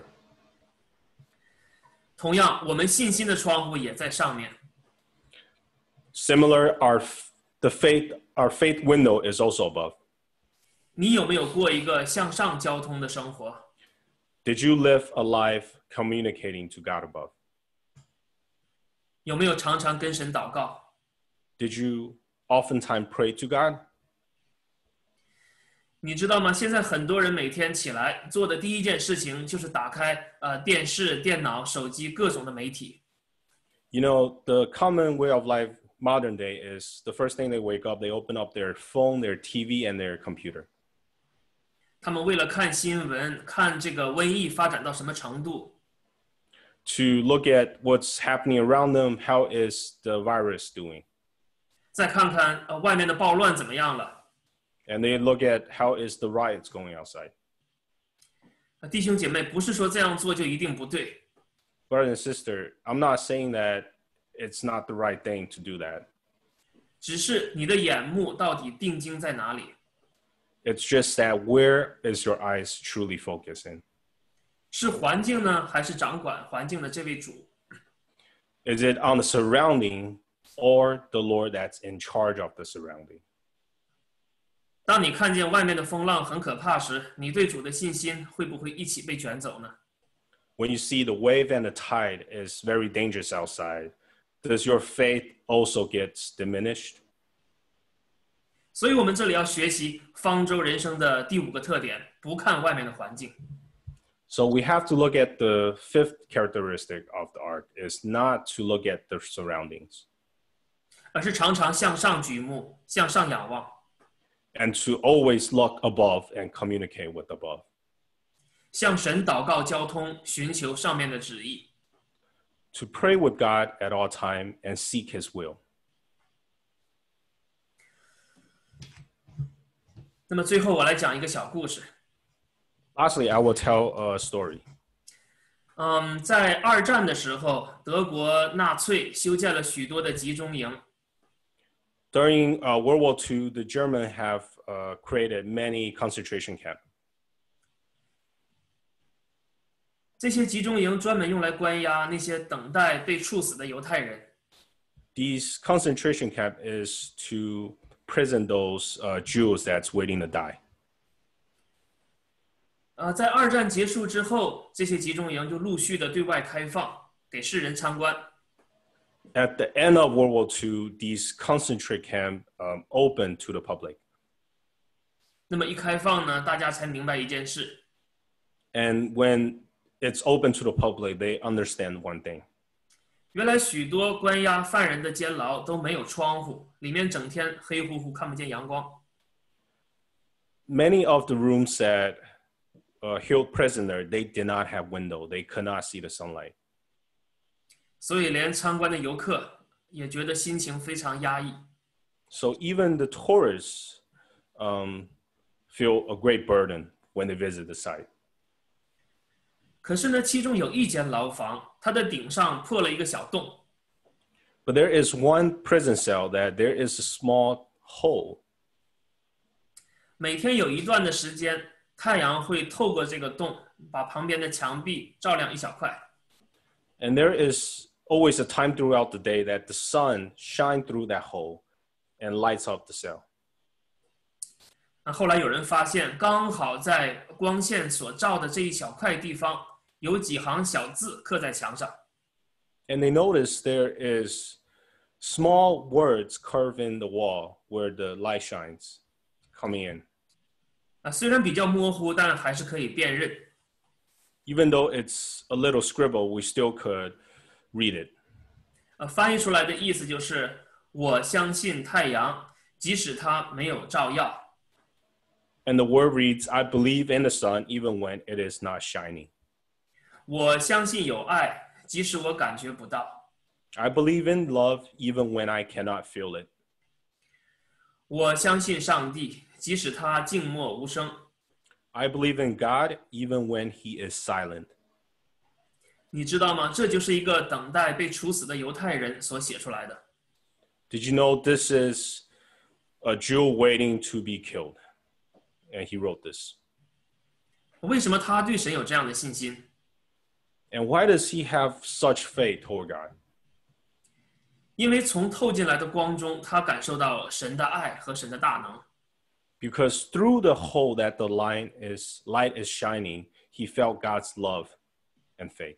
同样，我们信心的窗户也在上面。 Similar, our the faith our faith window is also above. 你有没有过一个向上交通的生活？ Did you live a life communicating to God above? 有没有常常跟神祷告？ Did you oftentimes pray to God? 你知道吗？现在很多人每天起来做的第一件事情就是打开呃电视、电脑、手机各种的媒体。 You know, the common way of life modern day is the first thing they wake up, they open up their phone, their T V, and their computer. 他们为了看新闻，看这个瘟疫发展到什么程度， To look at what's happening around them, how is the virus doing? 再看看呃外面的暴乱怎么样了。 And they look at how is the riots going outside. 呃弟兄姐妹，不是说这样做就一定不对， Brother and sister, I'm not saying that it's not the right thing to do that. 只是你的眼目到底定睛在哪里？ It's just that where is your eyes truly focused in? 是环境呢，还是掌管环境的这位主？ Is it on the surrounding or the Lord that's in charge of the surrounding? 当你看见外面的风浪很可怕时，你对主的信心会不会一起被卷走呢？ When you see the wave and the tide is very dangerous outside, does your faith also get diminished? 所以我们这里要学习方舟人生的第五个特点：不看外面的环境。 So we have to look at the fifth characteristic of the ark is not to look at the surroundings 而是常常向上举目，向上仰望， and to always look above and communicate with above. 向神祷告交通，寻求上面的旨意。 To pray with God at all time and seek his will. 那么最后我来讲一个小故事。 Lastly, I will tell a story. 嗯，在二战的时候，德国纳粹修建了许多的集中营。 During uh, World War Two, the Germans have uh, created many concentration camps. 这些集中营专门用来关押那些等待被处死的犹太人。 These concentration camp is to prison those uh, Jews that's waiting to die. 呃，在二战结束之后，这些集中营就陆续的对外开放，给世人参观。 At the end of World War Two, these concentrate camp um, opened to the public. 那么一开放呢，大家才明白一件事， And when it's open to the public, they understand one thing. 原来许多关押犯人的监牢都没有窗户，里面整天黑乎乎，看不见阳光。 Many of the rooms that uh, held prisoner, they did not have window. They could not see the sunlight. 所以连参观的游客也觉得心情非常压抑。 So even the tourists um, feel a great burden when they visit the site. 可是呢，其中有一间牢房，它的顶上破了一个小洞， But there is one prison cell that there is a small hole. 每天有一段的时间，太阳会透过这个洞，把旁边的墙壁照亮一小块。 And there is always a time throughout the day that the sun shines through that hole and lights up the cell. 那后来有人发现，刚好在光线所照的这一小块地方，有几行小字刻在墙上。 And they notice there is small words carved in the wall where the light shines coming in. 啊，虽然比较模糊，但还是可以辨认。 Even though it's a little scribble, we still could read it. 呃，翻译出来的意思就是：我相信太阳，即使它没有照耀。 And the word reads, I believe in the sun even when it is not shining. 我相信有爱，即使我感觉不到。 I believe in love even when I cannot feel it. 我相信上帝，即使他静默无声。 I believe in God even when he is silent. 你知道吗？这就是一个等待被处死的犹太人所写出来的。 Did you know this is a Jew waiting to be killed? And he wrote this. 为什么他对神有这样的信心？ And why does he have such faith toward God? 因为从透进来的光中，他感受到神的爱和神的大能。 Because through the hole that the light is, light is shining, he felt God's love and faith.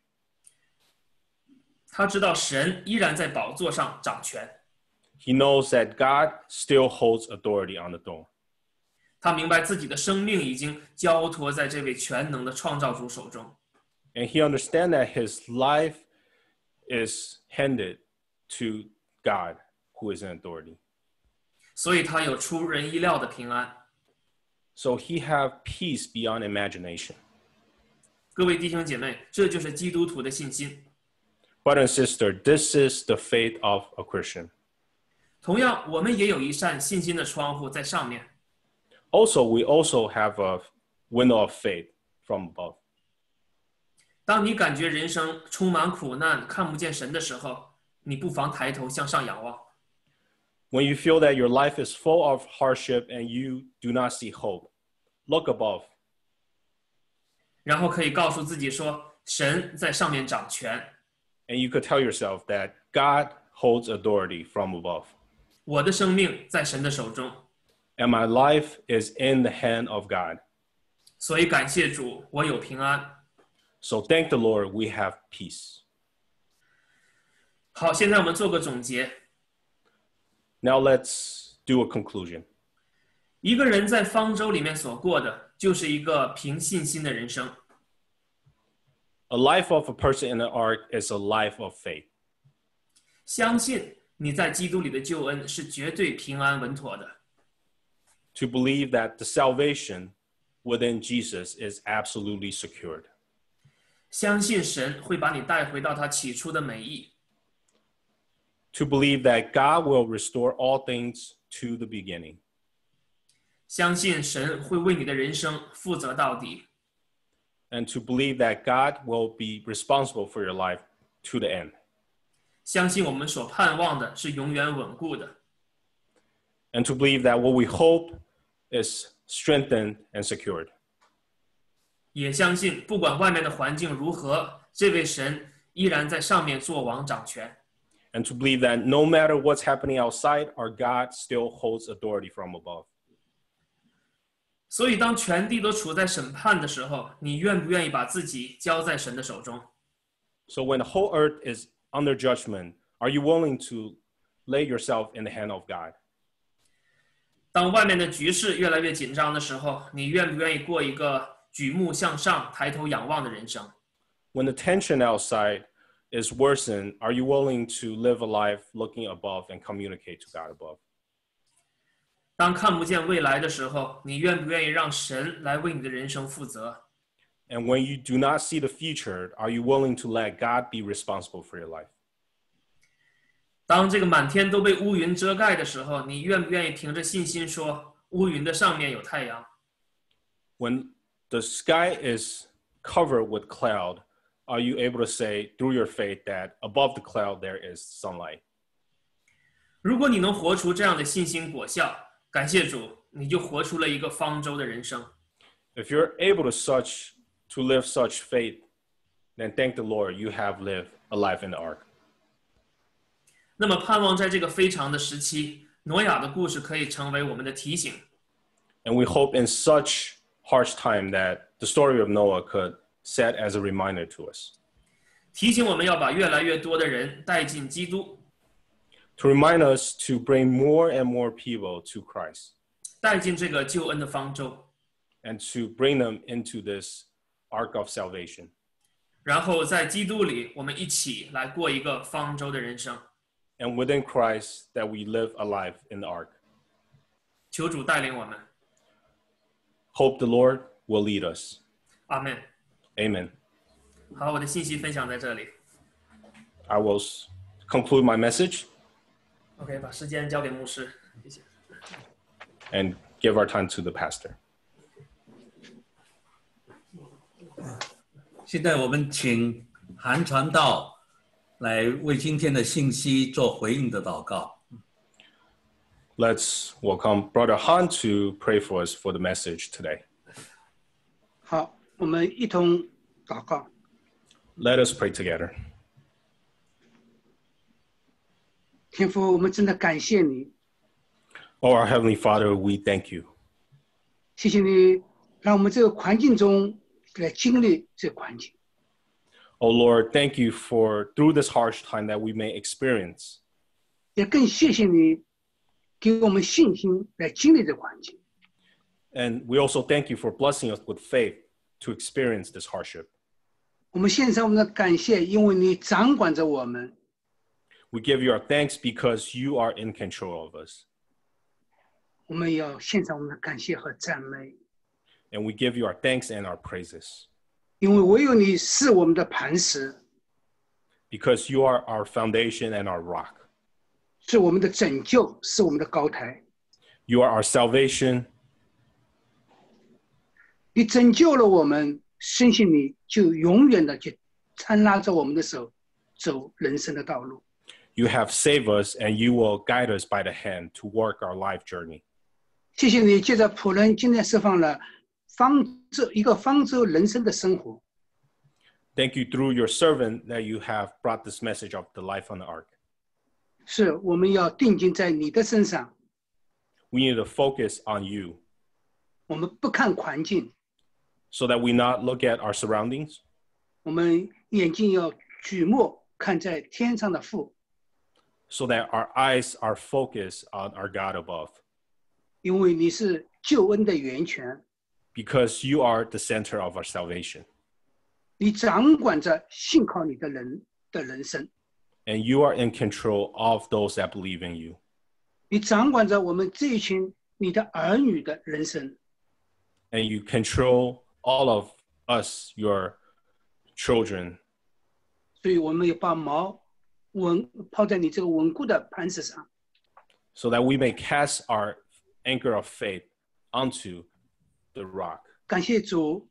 他知道神依然在宝座上掌权。 He knows that God still holds authority on the throne. 他明白自己的生命已经交托在这位全能的创造主手中。 And he understands that his life is handed to God who is in authority. 所以他有出人意料的平安。 So he have peace beyond imagination. 各位弟兄姐妹，这就是基督徒的信心。 Brother and sister, this is the faith of a Christian. 同样，我们也有一扇信心的窗户在上面。 Also, we also have a window of faith from above. 当你感觉人生充满苦难，看不见神的时候，你不妨抬头向上仰望。 When you feel that your life is full of hardship and you do not see hope, look above. 然后可以告诉自己说，神在上面掌权， And you could tell yourself that God holds authority from above. 我的生命在神的手中。 And my life is in the hand of God. 所以感谢主，我有平安。 So thank the Lord, we have peace. 好，现在我们做个总结。 Now let's do a conclusion. 一个人在方舟里面所过的，就是一个凭信心的人生。 A life of a person in the ark is a life of faith. 相信你在基督里的救恩是绝对平安稳妥的。 To believe that the salvation within Jesus is absolutely secured. 相信神会把你带回到他起初的美意。 To believe that God will restore all things to the beginning. 相信神会为你的人生负责到底。 And to believe that God will be responsible for your life to the end. 相信我们所盼望的是永远稳固的。 And to believe that what we hope is strengthened and secured. 也相信不管外面的环境如何，这位神依然在上面做王掌权。 And to believe that no matter what's happening outside, our God still holds authority from above. 所以当全地都处在审判的时候，你愿不愿意把自己交在神的手中？ So when the whole earth is under judgment, are you willing to lay yourself in the hand of God? 当外面的局势越来越紧张的时候，你愿不愿意过一个举目向上、抬头仰望的人生？ When the tension outside is worsened, are you willing to live a life looking above and communicate to God above? 当看不见未来的时候，你愿不愿意让神来为你的人生负责？ And when you do not see the future, are you willing to let God be responsible for your life? 当这个满天都被乌云遮盖的时候，你愿不愿意凭着信心说，乌云的上面有太阳？ When the sky is covered with cloud, are you able to say through your faith that above the cloud there is sunlight? 如果你能活出这样的信心果效，感谢主，你就活出了一个方舟的人生。 If you're able to such to live such faith, then thank the Lord you have lived a life in the ark. 那么盼望在这个非常的时期，挪亚的故事可以成为我们的提醒。 And we hope in such harsh time that the story of Noah could set as a reminder to us. 提醒我们要把越来越多的人带进基督， To remind us to bring more and more people to Christ 带进这个救恩的方舟， and to bring them into this ark of salvation. 然后在基督里，我们一起来过一个方舟的人生。 And within Christ that we live a life in the ark. 求主带领我们， Hope the Lord will lead us. 阿门。 Amen. 好，我的信息分享在这里。 I will s- conclude my message OK， 把时间交给牧师，谢谢。 and give our time to the pastor. 现在我们请韩传道来为今天的信息做回应的祷告。 Let's welcome Brother Han to pray for us for the message today. 好，我们一同祷告。 Let us pray together. 天父，我们真的感谢你， Oh, our Heavenly Father, we thank you. 谢谢你让我们这个环境中来经历这个环境。 Oh Lord, thank you for through this harsh time that we may experience. 也更谢谢你给我们信心来经历这个环境。 And we also thank you for blessing us with faith to experience this hardship. 我们献上我们的感谢，因为你掌管着我们。 We give you our thanks because you are in control of us. 我们要献上我们的感谢和赞美， And we give you our thanks and our praises 因为唯有你是我们的磐石， because you are our foundation and our rock. 是我们的拯救，是我们的高台。 You are our salvation. 你拯救了我们，相信你就永远的去搀拉着我们的手，走人生的道路。 You have saved us and you will guide us by the hand to work our life journey. 谢谢你，借着仆人今天释放了方舟一个方舟人生的生活。 Thank you through your servant that you have brought this message of the life on the ark. 是我们要定睛在你的身上， We need to focus on you 我们不看环境， so that we not look at our surroundings, 我们眼睛要举目看在天上的父， so that our eyes are focused on our God above. 因为你是救恩的源泉， Because you are the center of our salvation. 你掌管着信靠你的人的人生， And you are in control of those that believe in you. 你掌管着我们这一群你的儿女的人生。 And you control all of us, your children. 所以我们要把锚稳抛在你这个稳固的磐石上。 So that we may cast our anchor of faith onto the rock. 感谢主，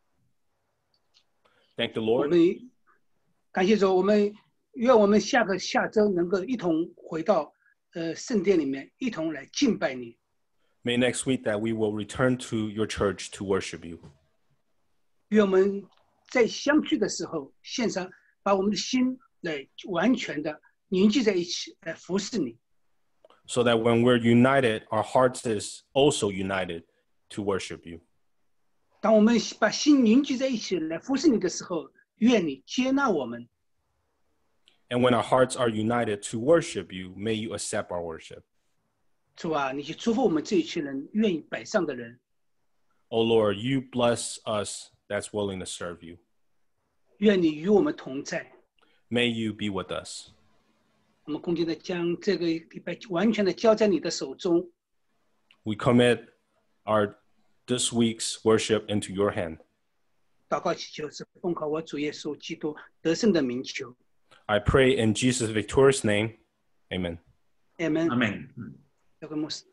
Thank the 我 Lord. 们感谢主，我们愿我们下个下周能够一同回到呃圣殿里面，一同来敬拜你。 May next week that we will return to your church to worship you. 愿我们在相聚的时候，献上把我们的心来完全的凝聚在一起，来服侍你。 So that when we're united, our hearts is also united to worship you. 当我们把心凝聚在一起来服侍你的时候，愿你接纳我们。 And when our hearts are united to worship you, may you accept our worship. 主啊，你去祝福我们这一群人愿意摆上的人， Oh Lord, you bless us that's willing to serve you. 愿你与我们同在。 May you be with us. 我们恭敬的将这个礼拜完全的交在你的手中。 We commit our this week's worship into your hand. 祷告祈求是奉靠我主耶稣基督得胜的名求。 I pray in Jesus' victorious name. Amen. Amen。 阿门。嗯， 这个牧师。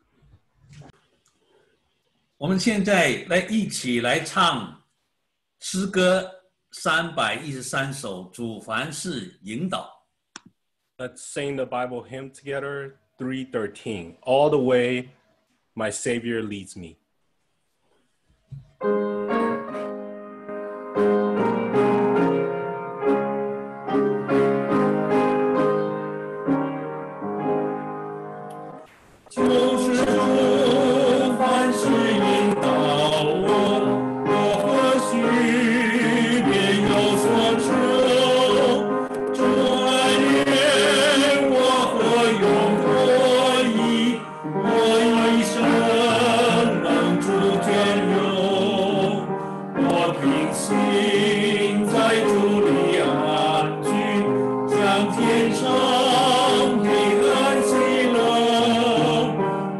我们现在来一起来唱诗歌三百一十三首，主凡事引导。 Let's sing the Bible hymn together, three thirteen. All the way my Savior leads me. 就是主凡事引导我，我何须别有所求？主爱念我何用何意？我一生能主眷佑，我凭心在主里安居，将天上平安喜乐。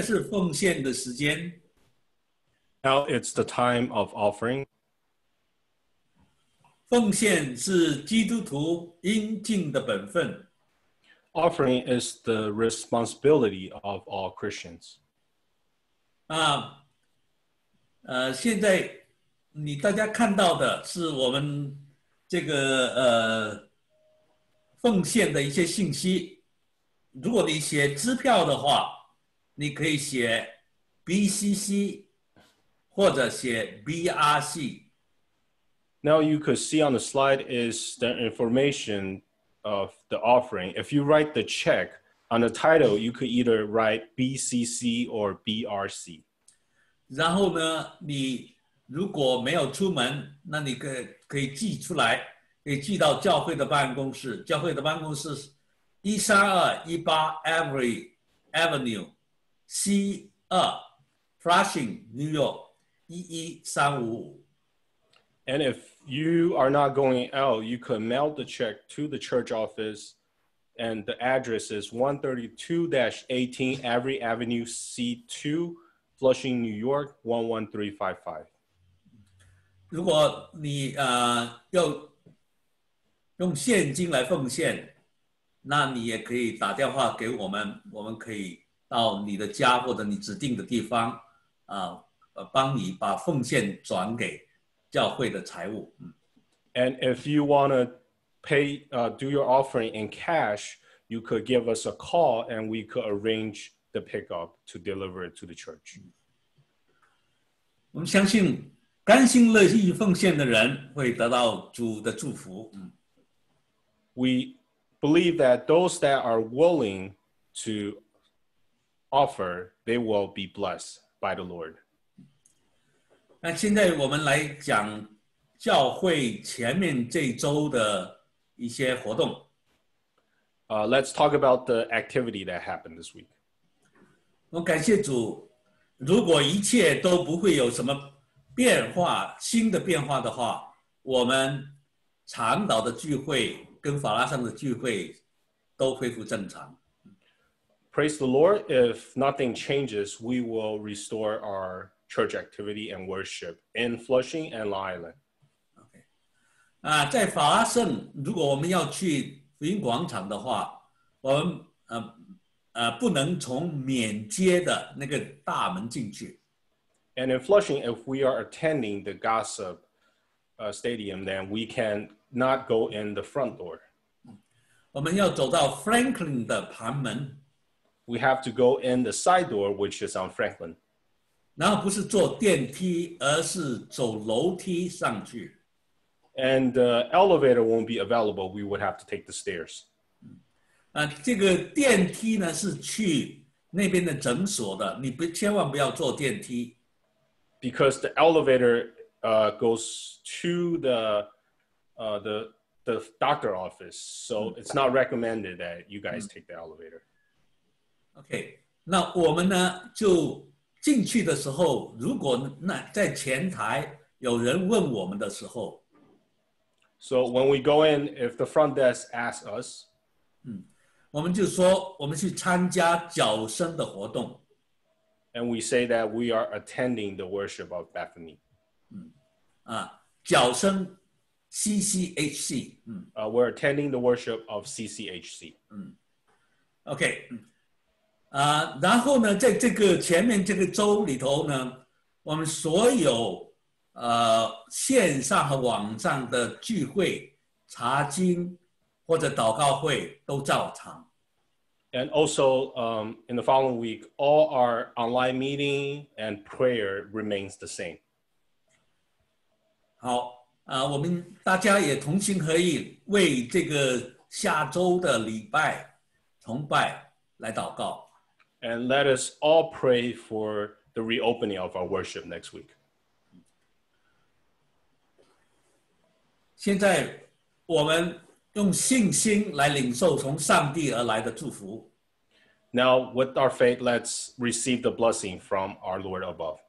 是奉献的时间。 Now it's the time of offering. 奉献是基督徒应尽的本分。 Offering is the responsibility of all Christians. 啊，呃，现在你大家看到的是我们这个呃奉献的一些信息。如果你写支票的话，你可以写 B C C 或者写 B R C。 Now you could see on the slide is the information of the offering. If you write the check on the title, you could either write B C C or B R C. 然后呢，你如果没有出门，那你可以可以寄出来，可以寄到教会的办公室。教会的办公室一三二一八 Avery Avenue C 二 Flushing New York 一一三五五。 And if you are not going out, you could mail the check to the church office, and the address is one thirty-two dash eighteen Avery Avenue C two, Flushing, New York one one three five five. 如果你呃要用现金来奉献，那你也可以打电话给我们，我们可以到你的家或者你指定的地方啊，呃，帮你把奉献转给教会的财务。嗯 And if you want to pay, uh, do your offering in cash, you could give us a call and we could arrange the pickup to deliver it to the church. 我们相信甘心乐意奉献的人会得到主的祝福。嗯 We believe that those that are willing to offer, they will be blessed by the Lord. 那现在我们来讲教会前面这周的一些活动。 Uh, let's talk about the activity that happened this week. 我感谢主，如果一切都不会有什么变化、新的变化的话，我们长岛的聚会跟法拉盛的聚会都恢复正常。 Praise the Lord. If nothing changes, we will restore our church activity and worship in Flushing and Long Island. 啊，在法拉盛，如果我们要去福音广场的话，我们呃呃不能从免街的那个大门进去。 And in Flushing, if we are attending the Gossip uh, Stadium, then we can not go in the front door. 我们要走到 Franklin 的旁门， We have to go in the side door, which is on Franklin. 然后不是坐电梯，而是走楼梯上去。 And the elevator won't be available. We would have to take the stairs. 啊，这个电梯呢是去那边的诊所的，你不千万不要坐电梯。 Because the elevator uh, goes to the, uh, the, the doctor office. So it's not recommended that you guys take the elevator. OK， 那我们呢就进去的时候，如果那在前台有人问我们的时候， So when we go in, if the front desk asks us, 我们就说我们去参加角声的活动。 and we say that we are attending the worship of Bethany. 啊，角声 C C H C， 嗯 Uh, we're attending the worship of C C H C. ，OK， 嗯，啊，然后呢，在这个前面这个周里头呢，我们所有呃线上和网上的聚会、查经或者祷告会都照常。 And also, um, in the following week, all our online meeting and prayer remains the same. 好，啊，我们大家也同心合意，为这个下周的礼拜崇拜来祷告。 And let us all pray for the reopening of our worship next week. 现在我们用信心来领受从上帝而来的祝福。 Now, with our faith, let's receive the blessing from our Lord above.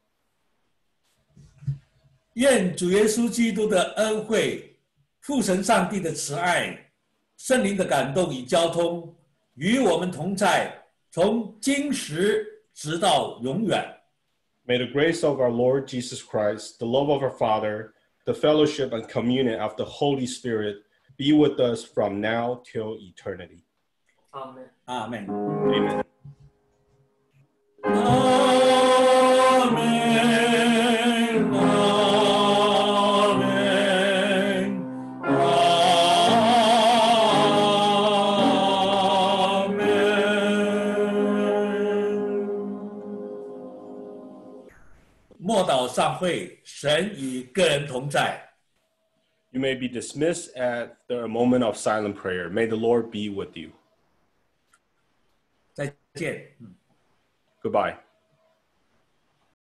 愿主耶稣基督的恩惠、父神上帝的慈爱、圣灵的感动与交通与我们同在，从今时直到永远。 May the grace of our Lord Jesus Christ, the love of our Father, the fellowship and communion of the Holy Spirit be with us from now till eternity. 阿门。 阿门。 Amen. 阿门，阿门，阿门。 默祷散会，神与个人同在。 You may be dismissed at the moment of silent prayer. May the Lord be with you. 再见。 Goodbye.